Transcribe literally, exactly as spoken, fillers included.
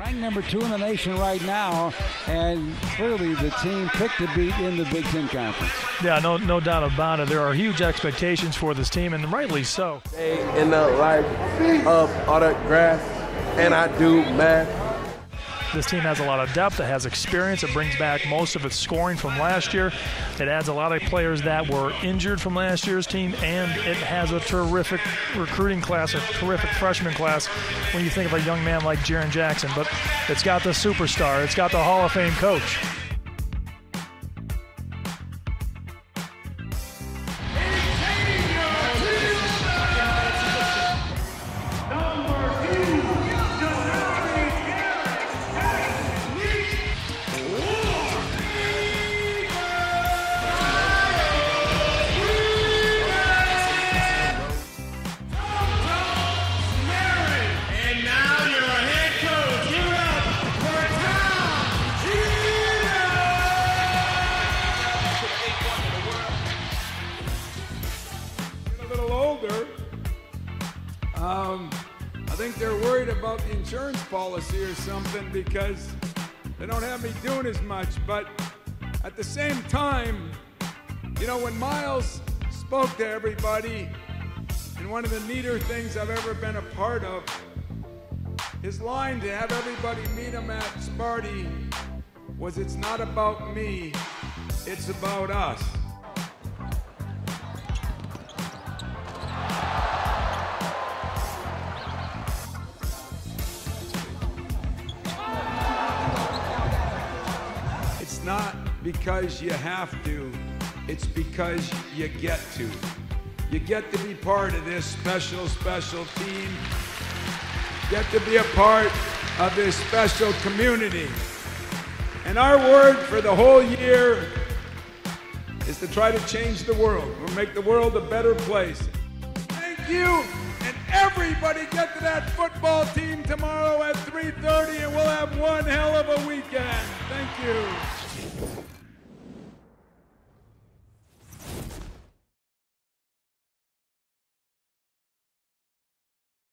Ranked number two in the nation right now, and clearly the team picked to beat in the Big Ten Conference. Yeah, no, no doubt about it. There are huge expectations for this team, and rightly so. In the life of autograph, and I do math. This team has a lot of depth. It has experience. It brings back most of its scoring from last year. It adds a lot of players that were injured from last year's team, and it has a terrific recruiting class, a terrific freshman class when you think of a young man like Jaren Jackson. But it's got the superstar. It's got the Hall of Fame coach. Um, I think they're worried about the insurance policy or something because they don't have me doing as much. But at the same time, you know, when Miles spoke to everybody, and one of the neater things I've ever been a part of, his line to have everybody meet him at Sparty was, "It's not about me, it's about us." It's not because you have to, it's because you get to. You get to be part of this special, special team. Get to be a part of this special community. And our word for the whole year is to try to change the world. We'll make the world a better place. Thank you, and everybody get to that football team tomorrow at three thirty, and we'll have one hell of a weekend. Thank you.